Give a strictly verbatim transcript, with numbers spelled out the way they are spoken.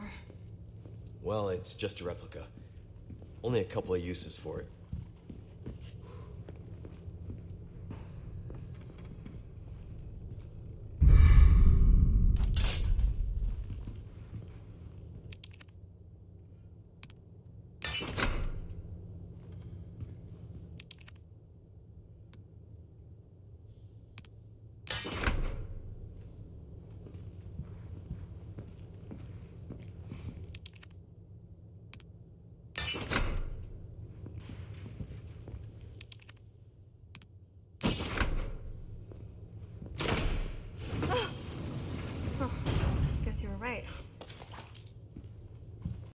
Well, it's just a replica. Only a couple of uses for it. Guess you were right.